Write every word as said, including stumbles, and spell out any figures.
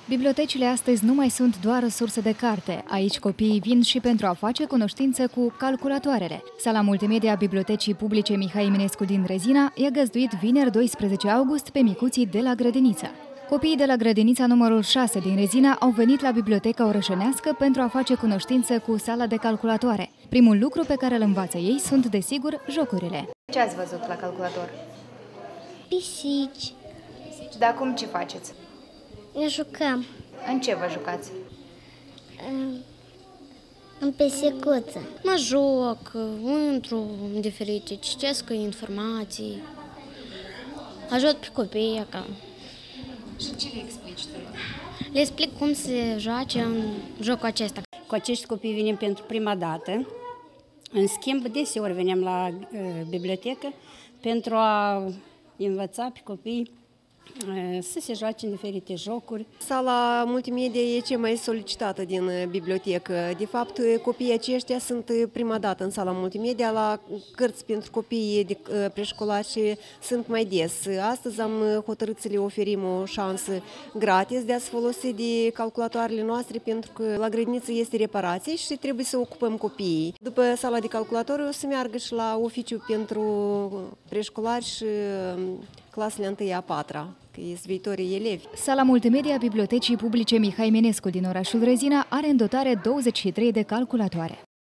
Bibliotecile astăzi nu mai sunt doar surse de carte. Aici copiii vin și pentru a face cunoștință cu calculatoarele. Sala multimedia a Bibliotecii Publice Mihai Eminescu din Rezina i-a găzduit vineri doisprezece august pe micuții de la grădiniță. Copiii de la grădinița numărul șase din Rezina au venit la Biblioteca Orășenească pentru a face cunoștință cu sala de calculatoare. Primul lucru pe care îl învață ei sunt, desigur, jocurile. Ce ați văzut la calculator? Pisici. Dar acum ce faceți? Ne jucăm. În ce vă jucați? În, în pisicuță. Mă joc, intru în diferite, citesc informații, ajut pe copii. Ca... Și ce le explici tu? Le explic cum se joace în jocul acesta. Cu acești copii venim pentru prima dată. În schimb, deseori venim la uh, bibliotecă pentru a învăța pe copii să se joace în diferite jocuri. Sala multimedia e cea mai solicitată din bibliotecă. De fapt, copiii aceștia sunt prima dată în sala multimedia. La cărți pentru copii de preșcolari sunt mai des. Astăzi am hotărât să le oferim o șansă gratis de a se folosi de calculatoarele noastre, pentru că la grădiniță este reparație și trebuie să ocupăm copiii. După sala de calculator o să meargă și la oficiu pentru preșcolari și clasele întâi a patra, că sunt viitorii elevi. Sala multimedia a Bibliotecii Publice Mihai Eminescu din orașul Rezina are în dotare douăzeci și trei de calculatoare.